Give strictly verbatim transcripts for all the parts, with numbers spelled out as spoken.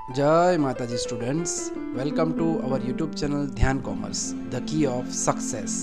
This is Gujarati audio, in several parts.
जय Mataji students, welcome to our YouTube channel Dhyan commerce, the key of success.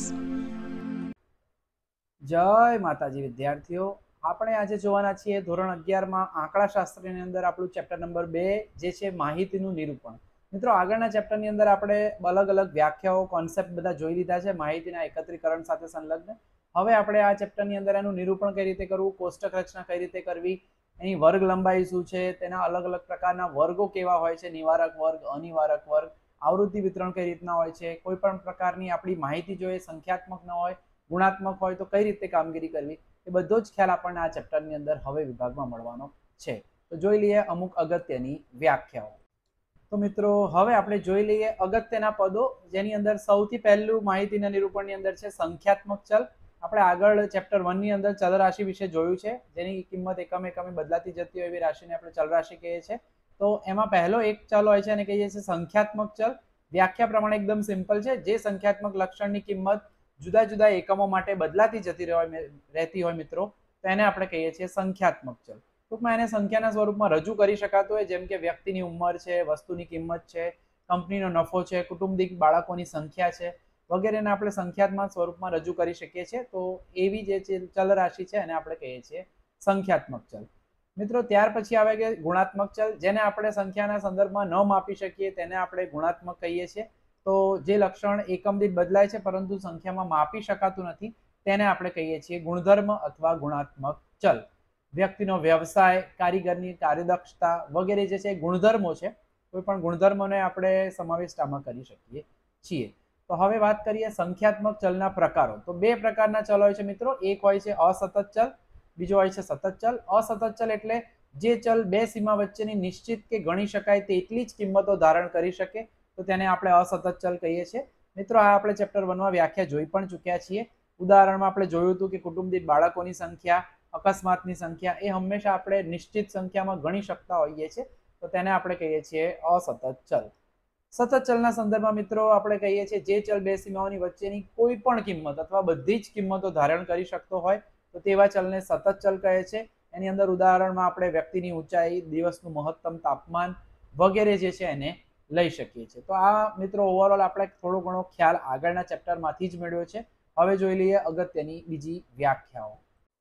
जय माताजी विद्यार्थीओ, આપણે આજે જોવાના છીએ ધોરણ અગિયાર માં આંકડાશાસ્ત્રની અંદર આપણું ચેપ્ટર નંબર બે જે છે માહિતીનું નિરૂપણ। મિત્રો, આગળના ચેપ્ટરની અંદર આપણે અલગ અલગ વ્યાખ્યાઓ કોન્સેપ્ટ બધા જોઈ લીધા છે માહિતીના એકત્રીકરણ સાથે સંલગ્ન। હવે આપણે આ ચેપ્ટરની અંદર એનું નિરૂપણ કઈ રીતે કરવું, કોષ્ટક રચના કઈ રીતે કરવી, એની વર્ગ લંબાઈ શું છે, તેના અલગ અલગ પ્રકારના વર્ગો કેવા હોય છે, નિવારક વર્ગ, અનિવારક વર્ગ, આવૃત્તિ વિતરણ કઈ રીતના હોય છે, કોઈ પણ પ્રકારની આપણી માહિતી જો એ સંખ્યાત્મક ન હોય, ગુણાત્મક હોય તો કઈ રીતે કામગીરી કરવી, એ બધો જ ખ્યાલ આપણને આ ચેપ્ટરની અંદર હવે વિભાગમાં મળવાનો છે। તો જોઈ લઈએ અમુક અગત્યની વ્યાખ્યાઓ। તો મિત્રો, હવે આપણે જોઈ લઈએ અગત્યના પદો, જેની અંદર સૌથી પહેલું માહિતીના નિરૂપણની અંદર છે સંખ્યાત્મક ચલ। આપણે આગળ ચેપ્ટર વન ની અંદર ચલ રાશિ વિશે જોયું છે, જેની કિંમત એકમ એકમે બદલાતી જતી હોય એવી રાશિને આપણે ચલ રાશિ કહીએ છીએ। તો એમાં પહેલો એક ચલ હોય છે અને કહીએ છીએ સંખ્યાત્મક ચલ। વ્યાખ્યા પ્રમાણે એકદમ સિમ્પલ છે, જે સંખ્યાત્મક લક્ષણની કિંમત જુદા જુદા એકમો માટે બદલાતી જતી રહેતી હોય મિત્રો, તેને આપણે કહીએ છીએ સંખ્યાત્મક ચલ। ટૂંકમાં એને સંખ્યાના સ્વરૂપમાં રજૂ કરી શકાતું હોય, જેમ કે વ્યક્તિની ઉંમર છે, વસ્તુની કિંમત છે, કંપનીનો નફો છે, કુટુંબિક બાળકોની સંખ્યા છે, વગેરેને આપણે સંખ્યાત્મક સ્વરૂપમાં રજૂ કરી શકીએ છીએ। તો એવી જે ચલ રાશિ છે એને આપણે કહીએ છીએ સંખ્યાત્મક ચલ। મિત્રો, ત્યાર પછી આવે કે ગુણાત્મક ચલ, જેને આપણે સંખ્યાના સંદર્ભમાં ન માપી શકીએ તેને આપણે ગુણાત્મક કહીએ છીએ। તો જે લક્ષણ એકમ દીઠ બદલાય છે પરંતુ સંખ્યામાં માપી શકાતું નથી, તેને આપણે કહીએ છીએ ગુણધર્મ અથવા ગુણાત્મક ચલ। વ્યક્તિનો વ્યવસાય, કારીગરની કાર્યદક્ષતા વગેરે જે છે ગુણધર્મો છે, કોઈ પણ ગુણધર્મોને આપણે સમાવિષ્ટ આમાં કરી શકીએ છીએ। તો હવે વાત કરીએ સંખ્યાત્મક ચલના પ્રકારો। તો બે પ્રકારના ચલ હોય છે મિત્રો, એક હોય છે અસતત ચલ, બીજો હોય છે સતત ચલ। અસતત ચલ એટલે જે ચલ બે સીમા વચ્ચેની નિશ્ચિત કે ગણી શકાય તેટલી જ કિંમતો ધારણ કરી શકે, તો તેને આપણે અસતત ચલ કહીએ છીએ। મિત્રો, આ આપણે ચેપ્ટર વનમાં વ્યાખ્યા જોઈ પણ ચૂક્યા છીએ। ઉદાહરણમાં આપણે જોયું હતું કે કુટુંબિક બાળકોની સંખ્યા, અકસ્માતની સંખ્યા એ હંમેશા આપણે નિશ્ચિત સંખ્યામાં ગણી શકતા હોઈએ છીએ, તો તેને આપણે કહીએ છીએ અસતત ચલ। સતત ચલના સંદર્ભમાં મિત્રો આપણે કહીએ છીએ જે ચલ બે સીમાઓની વચ્ચેની કોઈ પણ કિંમત અથવા બધી જ કિંમતો ધારણ કરી શકતો હોય, તો તેવા ચલને સતત ચલ કહે છે। એની અંદર ઉદાહરણમાં આપણે વ્યક્તિની ઊંચાઈ, દિવસનું મહત્તમ તાપમાન વગેરે જે છે એને લઈ શકીએ છીએ। તો આ મિત્રો ઓવરઓલ આપણે થોડો ઘણો ખ્યાલ આગળના ચેપ્ટરમાંથી જ મેળવ્યો છે। હવે જોઈ લઈએ અગત્યની બીજી વ્યાખ્યાઓ।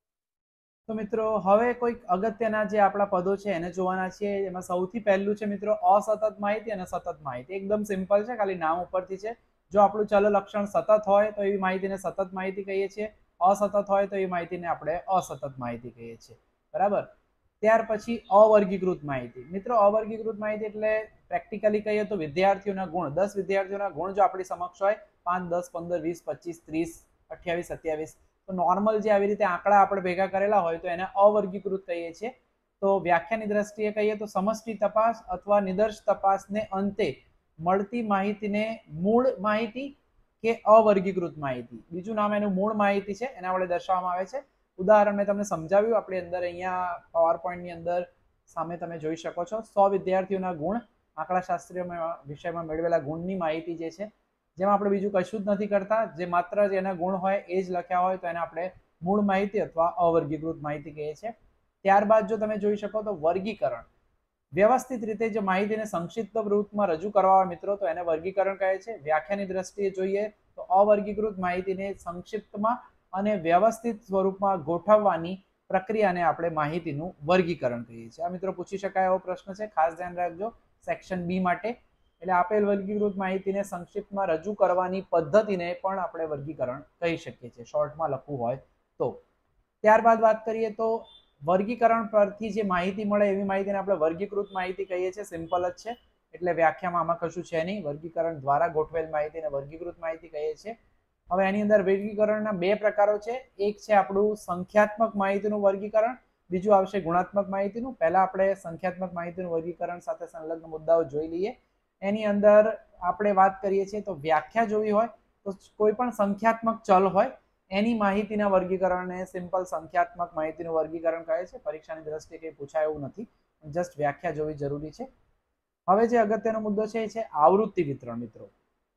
તો મિત્રો, હવે કોઈક અગત્યના જે આપણા પદો છે એને જોવાના છીએ। એમાં સૌથી પહેલું છે મિત્રો અસતત માહિતી અને સતત માહિતી। એકદમ સિમ્પલ છે, ખાલી નામ ઉપરથી છે। જો આપણું ચલ લક્ષણ સતત હોય તો એવી માહિતીને સતત માહિતી કહીએ છીએ, અસતત હોય તો એ માહિતીને આપણે અસતત માહિતી કહીએ છીએ, બરાબર। ત્યાર પછી અવર્ગીકૃત માહિતી। મિત્રો, અવર્ગીકૃત માહિતી એટલે પ્રેક્ટિકલી કહીએ તો વિદ્યાર્થીઓના ગુણ, દસ વિદ્યાર્થીઓના ગુણ જો આપણી સમક્ષ હોય, પાંચ, દસ, પંદર, વીસ, પચીસ, ત્રીસ, અઠ્યાવીસ, સત્યાવીસ, તો નોર્મલ જે આવી રીતે આંકડા આપણે ભેગા કરેલા હોય તો એને અવર્ગીકૃત કહીએ છીએ। તો વ્યાખ્યાની દ્રષ્ટિએ કહીએ તો સમષ્ટિ તપાસ અથવા નિદર્શ તપાસને અંતે મળતી માહિતીને મૂળ માહિતી કે અવર્ગીકૃત માહિતી, બીજું નામ એનું મૂળ માહિતી છે, એના વડે દર્શાવવામાં આવે છે। ઉદાહરણ મેં તમને સમજાવ્યું આપણી અંદર, અહીંયા પાવર પોઈન્ટની અંદર સામે તમે જોઈ શકો છો। સો વિદ્યાર્થીઓના ગુણ, આંકડાશાસ્ત્રીય વિષયમાં મેળવેલા ગુણની માહિતી જે છે, જેમાં આપણે બીજું કશું જ નથી કરતા, જે માત્ર જેના ગુણ હોય એ જ લખ્યા હોય તો એને આપણે મૂળ માહિતી અથવા અવર્ગીકૃત માહિતી કહીએ છીએ। ત્યારબાદ જો તમે જોઈ શકો તો વર્ગીકરણ, વ્યવસ્થિત રીતે જે માહિતીને સંક્ષિપ્ત રૂપમાં રજૂ કરવા હોય મિત્રો, તો એને વર્ગીકરણ કહે છે। વ્યાખ્યાની દ્રષ્ટિએ જોઈએ તો અવર્ગીકૃત માહિતીને સંક્ષિપ્તમાં અને વ્યવસ્થિત સ્વરૂપમાં ગોઠવવાની પ્રક્રિયાને આપણે માહિતીનું વર્ગીકરણ કહીએ છીએ। આ મિત્રો પૂછી શકાય એવો પ્રશ્ન છે, ખાસ ધ્યાન રાખજો સેક્શન બી માટે। એટલે આપેલ વર્ગીકૃત માહિતીને સંક્ષિપ્તમાં રજૂ કરવાની પદ્ધતિને પણ આપણે વર્ગીકરણ કહી શકીએ છીએ, શોર્ટમાં લખવું હોય તો। ત્યારબાદ વાત કરીએ તો વર્ગીકરણ પરથી જે માહિતી મળે એવી માહિતીને આપણે વર્ગીકૃત માહિતી કહીએ છીએ। સિમ્પલ જ છે, એટલે વ્યાખ્યામાં આમાં કશું છે નહીં। વર્ગીકરણ દ્વારા ગોઠવેલ માહિતીને વર્ગીકૃત માહિતી કહીએ છીએ। હવે એની અંદર વર્ગીકરણના બે પ્રકારો છે, એક છે આપણું સંખ્યાત્મક માહિતીનું વર્ગીકરણ, બીજું આવશે ગુણાત્મક માહિતીનું। પહેલા આપણે સંખ્યાત્મક માહિતીનું વર્ગીકરણ સાથે સંલગ્ન મુદ્દાઓ જોઈ લઈએ। એની અંદર આપણે વાત કરીએ છીએ તો વ્યાખ્યા જોવી હોય તો કોઈ પણ સંખ્યાત્મક ચલ હોય એની માહિતીના વર્ગીકરણને સિમ્પલ સંખ્યાત્મક માહિતીનું વર્ગીકરણ કહે છે। પરીક્ષાની દ્રષ્ટિએ કંઈ પૂછાય એવું નથી, જસ્ટ વ્યાખ્યા જોવી જરૂરી છે। હવે જે અગત્યનો મુદ્દો છે એ છે આવૃત્તિ વિતરણ। મિત્રો,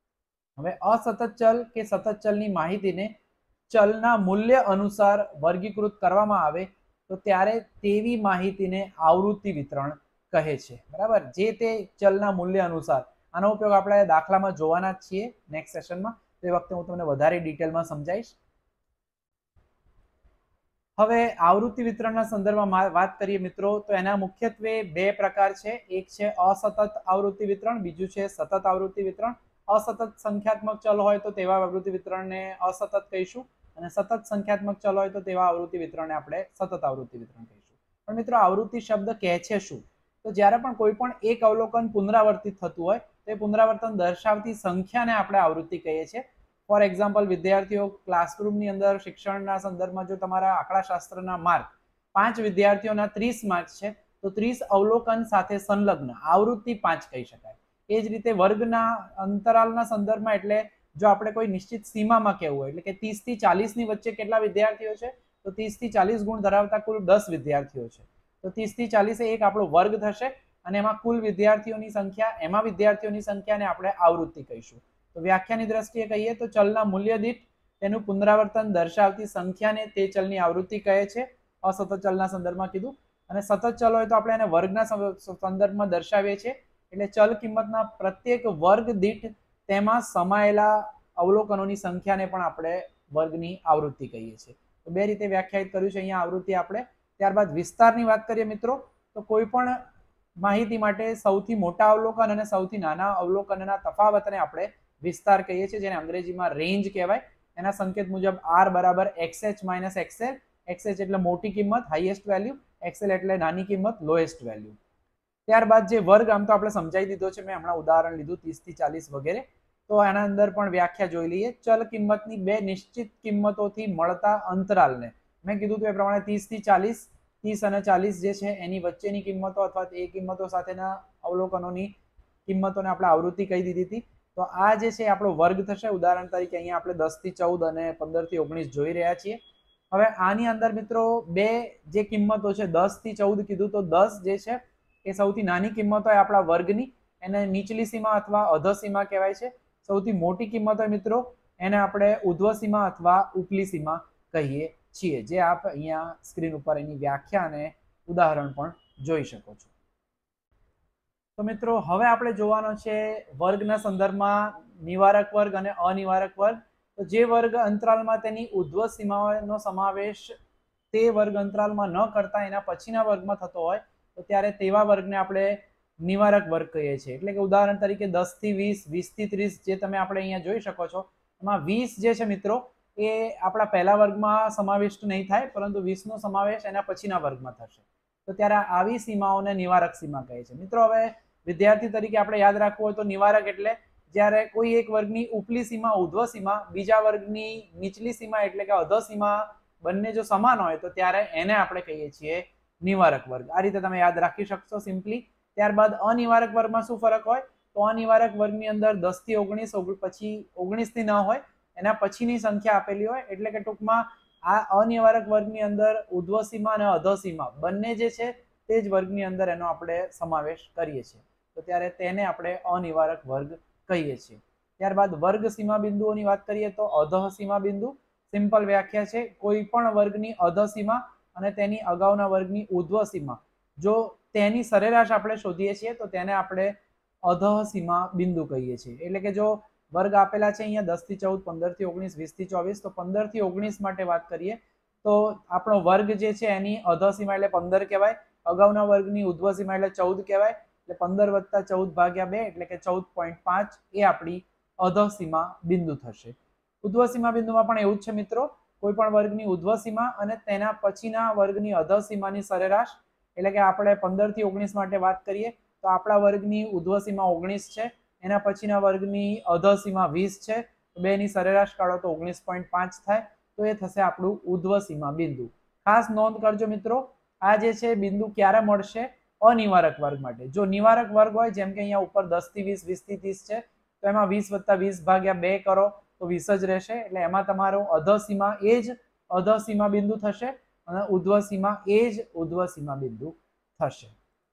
હવે અસતત ચલ કે સતત ચલની માહિતીને ચલના મૂલ્ય અનુસાર વર્ગીકૃત કરવામાં આવે તો ત્યારે તેવી માહિતીને આવૃત્તિ વિતરણ કહે છે, બરાબર, જે તે ચલના મૂલ્ય અનુસાર. આનો ઉપયોગ આપણે દાખલામાં જોવાના જ છીએ નેક્સ્ટ સેશનમાં, તો એ વખતે હું તમને વધારે ડિટેલમાં સમજાવીશ. હવે આવૃત્તિ વિતરણના સંદર્ભમાં વાત કરીએ મિત્રો, તો એના મુખ્યત્વે બે પ્રકાર છે. એક છે અસતત આવૃત્તિ વિતરણ, બીજું છે સતત આવૃત્તિ વિતરણ. અસતત સંખ્યાત્મક ચલ હોય તો તેવા આવૃત્તિ વિતરણને અસતત કહીશું, અને સતત સંખ્યાત્મક ચલ હોય તો તેવા આવૃત્તિ વિતરણને આપણે સતત આવૃત્તિ વિતરણ કહીશું. પણ મિત્રો આવૃત્તિ શબ્દ કહે છે શું? તો જ્યારે પણ કોઈ પણ એક અવલોકન પુનરાવર્તિત થતું હોય તો એ પુનરાવર્તન દર્શાવતી સંખ્યાને આપણે આવૃત્તિ કહીએ છીએ. ફોર એક્ઝામ્પલ, વિદ્યાર્થીઓ ક્લાસરૂમની અંદર શિક્ષણના સંદર્ભમાં જો તમારા આંકડાશાસ્ત્રના માર્ક પાંચ વિદ્યાર્થીઓના ત્રીસ માર્ક છે તો ત્રીસ અવલોકન સાથે સંલગ્ન આવૃત્તિ પાંચ કહી શકાય. એ જ રીતે વર્ગના અંતરાલના સંદર્ભમાં, એટલે જો આપણે કોઈ નિશ્ચિત સીમામાં કહેવું હોય, એટલે કે ત્રીસ થી ચાલીસ ની વચ્ચે કેટલા વિદ્યાર્થીઓ છે, તો ત્રીસ થી ચાલીસ ગુણ ધરાવતા કુલ દસ વિદ્યાર્થીઓ છે, તો ત્રીસ થી ચાલીસ એક આપણો વર્ગ થશે, અને એમાં કુલ વિદ્યાર્થીઓની સંખ્યા, એમાં વિદ્યાર્થીઓની સંખ્યાને આપણે આવૃત્તિ કહીશું. તો વ્યાખ્યાની દ્રષ્ટિએ કહીએ તો ચલના મૂલ્ય દીઠ તેનું પુનરાવર્તન દર્શાવતી સંખ્યાને તે ચલની આવૃત્તિ કહે છે, અસતત ચલના સંદર્ભમાં કીધું. અને સતત ચલ હોય તો આપણે એને વર્ગના સંદર્ભમાં દર્શાવીએ છીએ, એટલે ચલ કિંમતના પ્રત્યેક વર્ગ દીઠ તેમાં સમાયેલા અવલોકનોની સંખ્યાને પણ આપણે વર્ગની આવૃત્તિ કહીએ છીએ. તો બે રીતે વ્યાખ્યાયિત કર્યું છે અહીંયા આવૃત્તિ આપણે. ત્યારબાદ વિસ્તારની વાત કરીએ મિત્રો, તો કોઈ પણ માહિતી માટે સૌથી મોટા અવલોકન અને સૌથી નાના અવલોકનના તફાવતને આપણે વિસ્તાર કહીએ છીએ, જેને અંગ્રેજીમાં રેન્જ કહેવાય. એના સંકેત મુજબ આર બરાબર એક્સએચ માઇનસ એક્સએલ. એક્સએચ એટલે મોટી કિંમત, હાઈએસ્ટ વેલ્યુ, એક્સએલ એટલે નાની કિંમત, લોએસ્ટ વેલ્યુ. ત્યારબાદ જે વર્ગ, આમ તો આપણે સમજાવી દીધો છે, મેં હમણાં ઉદાહરણ લીધું ત્રીસ થી ચાલીસ વગેરે, તો એના અંદર પણ વ્યાખ્યા જોઈ લઈએ. ચલ કિંમતની બે નિશ્ચિત કિંમતોથી મળતા અંતરાલને, મેં કીધું એ પ્રમાણે ત્રીસ થી ચાલીસ, ત્રીસ અને ચાલીસ જે છે એની વચ્ચેની કિંમતો અથવા એ કિંમતો સાથેના અવલોકનોની કિંમતોને આપણે આવૃત્તિ કહી દીધી હતી. તો આ જે છે આપણો વર્ગ થશે. ઉદાહરણ તરીકે અહીંયા આપણે દસ થી ચૌદ અને પંદર થી ઓગણીસ જોઈ રહ્યા છીએ. હવે આની અંદર મિત્રો બે જે કિંમતો છે, દસ થી ચૌદ કીધું, તો દસ જે છે એ સૌથી નાની કિંમત હોય આપણા વર્ગની, એને નીચલી સીમા અથવા અધ સીમા કહેવાય છે. સૌથી મોટી કિંમત હોય મિત્રો એને આપણે ઉધ્વ સીમા અથવા ઉપલી સીમા કહીએ છીએ, જે આપ અહીંયા સ્ક્રીન ઉપર એની વ્યાખ્યા અને ઉદાહરણ પણ જોઈ શકો છો. તો મિત્રો હવે આપણે જોવાનો છે વર્ગના સંદર્ભમાં નિવારક વર્ગ અને અનિવારક વર્ગ. તો જે વર્ગ અંતરાલમાં તેની ઉધ્વ સીમાનો સમાવેશ તે વર્ગ અંતરાલમાં ન કરતા એના પછીના વર્ગમાં થતો હોય તો ત્યારે તેવા વર્ગને આપણે નિવારક વર્ગ કહીએ છીએ. એટલે કે ઉદાહરણ તરીકે દસ થી વીસ, વીસ થી ત્રીસ જે તમે આપણે અહીંયા જોઈ શકો છો, એમાં વીસ જે છે મિત્રો એ આપણા પહેલા વર્ગમાં સમાવિષ્ટ નહીં થાય, પરંતુ વીસ નો સમાવેશ એના પછીના વર્ગમાં થશે. તો ત્યારે આવી સીમાઓને નિવારક સીમા કહે છે. મિત્રો હવે વિદ્યાર્થી તરીકે આપણે યાદ રાખવું હોય તો નિવારક એટલે જ્યારે કોઈ એક વર્ગની ઉપલી સીમા, ઉધ્વ સીમા, બીજા વર્ગની નીચલી સીમા એટલે કે અધ સીમા બંને જો સમાન હોય તો ત્યારે એને આપણે કહીએ છીએ નિવારક વર્ગ. આ રીતે તમે યાદ રાખી શકશો સિમ્પલી. ત્યારબાદ અનિવારક વર્ગમાં શું ફરક હોય? તો અનિવારક વર્ગની અંદર દસ થી ઓગણીસ, પછી ઓગણીસ થી ન હોય, એના પછીની સંખ્યા આપેલી હોય. એટલે કે ટૂંકમાં આ અનિવારક વર્ગની અંદર ઉધ્વ સીમા અને અધ સીમા બંને જે છે તે જ વર્ગની અંદર એનો આપણે સમાવેશ કરીએ છીએ, તો ત્યારે તેને આપણે અનિવારક વર્ગ કહીએ છીએ. ત્યારબાદ વર્ગ સીમા બિંદુઓની વાત કરીએ તો અધઃ સીમા બિંદુ સિમ્પલ વ્યાખ્યા છે, કોઈ પણ વર્ગની અધઃ સીમા અને તેની અગાઉના વર્ગની ઉધ્વ સીમા જો તેની સરેરાશ આપણે શોધીએ છીએ તો તેને આપણે અધઃ સીમા બિંદુ કહીએ છીએ. એટલે કે જો વર્ગ આપેલા છે અહીંયા દસ થી ચૌદ, પંદર થી ઓગણીસ, વીસ થી ચોવીસ, તો પંદર થી ઓગણીસ માટે વાત કરીએ તો આપણો વર્ગ જે છે એની અધઃ સીમા એટલે પંદર કહેવાય, અગાઉના વર્ગની ઉધ્વ સીમા એટલે ચૌદ કહેવાય. એટલે પંદર વત્તા ચૌદ ભાગ્યા બે એટલે કે ચૌદ પોઈન્ટ પાંચ એ આપણી અધઃ સીમા બિંદુ થશે. ઉધ્વ સીમા બિંદુમાં પણ એવું જ છે મિત્રો, કોઈ પણ વર્ગની ઉધ્વ સીમા અને તેના પછીના વર્ગની અધઃ સીમાની સરેરાશ, એટલે કે આપણે પંદર થી ઓગણીસ માટે વાત કરીએ તો આપણા વર્ગની ઉધ્વ સીમા ઓગણીસ છે, એના પછીના વર્ગની અધઃ સીમા વીસ છે, તો બે ની સરેરાશ કાઢો તો ઓગણીસ પોઈન્ટ પાંચ થાય, તો એ થશે આપણું ઉધ્વ સીમા બિંદુ. ખાસ નોંધ કરજો મિત્રો, આ જે છે બિંદુ ક્યારે મળશે? અનિવારક વર્ગ માટે. જો નિવારક વર્ગ હોય, જેમ કે અહીંયા ઉપર દસ થી વીસ, વીસ થી ત્રીસ છે, તો એમાં વીસ વત્તા વીસ ભાગ્યા બે કરો તો વીસ જ રહેશે. એટલે એમાં તમારું અધઃ સીમા એ જ અધઃ સીમા બિંદુ થશે અને ઉધ્વ સીમા એ જ ઉધ્વ સીમા બિંદુ થશે.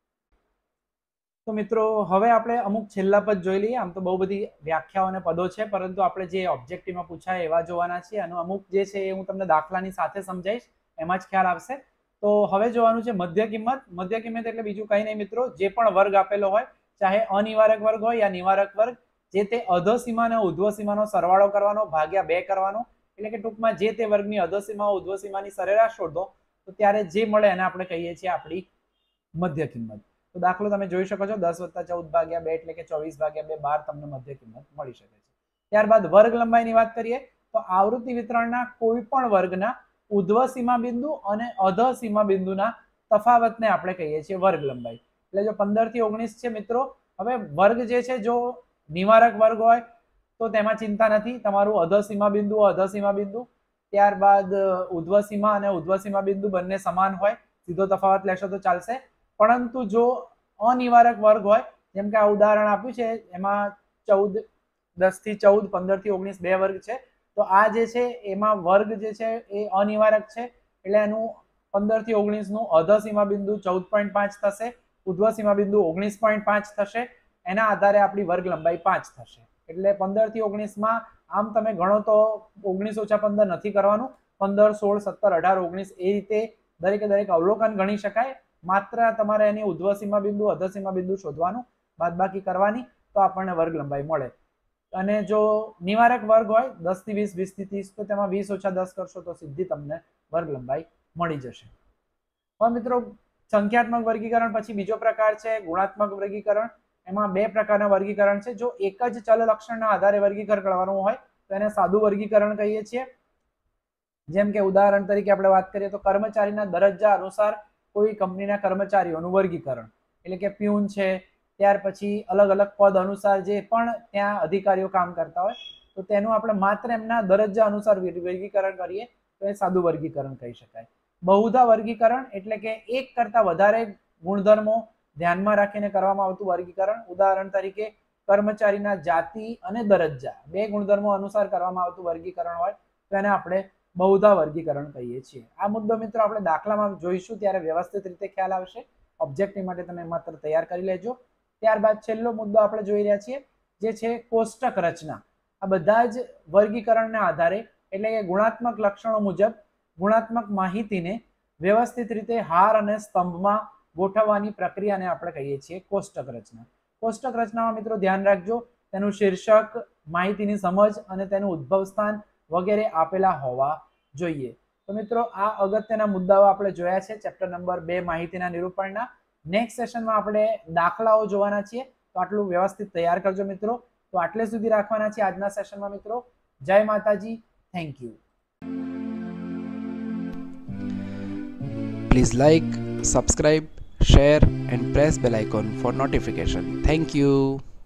તો મિત્રો હવે આપણે અમુક છેલ્લા પદ જોઈ લઈએ. આમ તો બહુ બધી વ્યાખ્યાઓ અને પદો છે, પરંતુ આપણે જે ઓબ્જેક્ટિવમાં પૂછાય એવા જોવાના છીએ. અને અમુક જે છે એ હું તમને દાખલાની સાથે સમજાવીશ, એમાં જ ખ્યાલ આવશે. તો હવે જોવાનું છે મધ્ય કિંમત. મધ્ય કિંમત એટલે બીજું કંઈ નહીં મિત્રો, જે પણ વર્ગ આપેલો હોય, ચાહે અનિવારક વર્ગ હોય યા નિવારક વર્ગ, જે તે અધસીમા અને ઉધ્વસીમાનો સરવાળો કરવાનો, ભાગ્યા બે કરવાનો. એટલે કે ટૂંકમાં જે તે વર્ગની અધસીમા ઉધ્વસીમાની સરેરાશ શોધો તો ત્યારે જે મળે એને આપણે કહીએ છીએ આપણી મધ્ય કિંમત. તો દાખલો તમે જોઈ શકો છો, દસ વત્તા ચૌદ ભાગ્યા બે એટલે કે ચોવીસ ભાગ્યા બે, બાર તમને મધ્ય કિંમત મળી શકે છે. ત્યારબાદ વર્ગ લંબાઈની વાત કરીએ તો આવૃત્તિ વિતરણના કોઈ પણ વર્ગના ઉધ્વ સીમા બિંદુ અને અધ સીમા બિંદુના તફાવતને આપણે કહીએ છીએ વર્ગ લંબાઈ. એટલે જો પંદર થી ઓગણીસ છે મિત્રો, હવે વર્ગ જે છે જો નિવારક વર્ગ હોય તો તેમાં ચિંતા નથી, તમારું અધ સીમા બિંદુ અધ સીમા બિંદુ, ત્યારબાદ ઉધ્વ સીમા અને ઉધ્વ સીમા બિંદુ બંને સમાન હોય, સીધો તફાવત લેશો તો ચાલશે. પરંતુ જો અનિવારક વર્ગ હોય, જેમ કે આ ઉદાહરણ આપ્યું છે એમાં ચૌદ દસ થી ચૌદ, પંદર થી ઓગણીસ બે વર્ગ છે, તો આ જે છે એમાં વર્ગ જે છે એ અનિવારક છે, એટલે એનું પંદર થી ઓગણીસ નું અધ સીમા બિંદુ ચૌદ પોઈન્ટ પાંચ થશે, ઉધ્વ સીમા બિંદુ ઓગણીસ પોઈન્ટ પાંચ થશે. એના આધારે આપણી વર્ગ લંબાઈ પાંચ થશે. એટલે પંદર થી ઓગણીસ માં આમ તમે ગણો તો ઓગણીસ ઓછા પંદર નથી કરવાનું, પંદર, સોળ, સત્તર, અઢાર, ઓગણીસ એ રીતે દરેકે દરેક અવલોકન ગણી શકાય. માત્ર તમારે એની ઉધ્વ સીમા બિંદુ અધ સીમા બિંદુ શોધવાનું, બાદબાકી કરવાની, તો આપણને વર્ગ લંબાઈ મળે. અને જો નિવારક વર્ગ હોય દસ થી વીસ, વીસ થી ત્રીસ, તો તેમાં વીસ ઓછા દસ કરશો તો સીધી તમને વર્ગ લંબાઈ મળી જશે. હવે મિત્રો સંખ્યાત્મક વર્ગીકરણ પછી બીજો પ્રકાર છે ગુણાત્મક વર્ગીકરણ. એમાં બે પ્રકારના વર્ગીકરણ છે. જો એક જ ચલ લક્ષણના આધારે વર્ગીકરણ કરવાનું હોય તો એને સાદું વર્ગીકરણ કહીએ છીએ. જેમ કે ઉદાહરણ તરીકે આપણે વાત કરીએ તો કર્મચારીના દરજ્જા અનુસાર કોઈ કંપનીના કર્મચારીઓનું વર્ગીકરણ, એટલે કે પ્યુન છે, ત્યાર પછી અલગ અલગ પદ અનુસાર જે પણ ત્યાં અધિકારીઓ કામ કરતા હોય, તો તેનું આપણે માત્ર એમના દરજ્જા અનુસાર વર્ગીકરણ કરીએ તો એ સાદું વર્ગીકરણ કહી શકાય. બહુધા વર્ગીકરણ એટલે કે એક કરતા વધારે ગુણધર્મો ધ્યાનમાં રાખીને કરવામાં આવતું વર્ગીકરણ. ઉદાહરણ તરીકે કર્મચારીના જાતિ અને દરજ્જા બે ગુણધર્મો અનુસાર કરવામાં આવતું વર્ગીકરણ હોય તો એને આપણે બહુધા વર્ગીકરણ કહીએ છીએ. આ મુદ્દો મિત્રો આપણે દાખલામાં જોઈશું ત્યારે વ્યવસ્થિત રીતે ખ્યાલ આવશે. ઓબ્જેક્ટિવ માટે તમે માત્ર તૈયાર કરી લેજો. ત્યારબાદ છેલ્લો મુદ્દો આપણે જોઈ રહ્યા છીએ જે છે કોષ્ટક રચના. આ બધા જ વર્ગીકરણના આધારે એટલે કે ગુણાત્મક લક્ષણો મુજબ ગુણાત્મક માહિતીને વ્યવસ્થિત રીતે હાર અને સ્તંભમાં ગોઠવવાની પ્રક્રિયાને આપણે કહીએ છીએ કોષ્ટક રચના. કોષ્ટક રચનામાં મિત્રો ધ્યાન રાખજો, તેનું શીર્ષક, માહિતીની સમજ અને તેનું ઉદ્ભવ સ્થાન વગેરે આપેલા હોવા જોઈએ. તો મિત્રો આ અગત્યના મુદ્દાઓ આપણે જોયા છે ચેપ્ટર નંબર બે માહિતીના નિરૂપણના. નેક્સ્ટ સેશનમાં આપણે દાખલાઓ જોવાના છીએ, તો આટલું વ્યવસ્થિત તૈયાર કરજો મિત્રો. તો આટલે સુધી રાખવાના છે આજના સેશનમાં મિત્રો. જય Mataji, thank you. Please like, subscribe, share and press bell icon for notification. Thank you.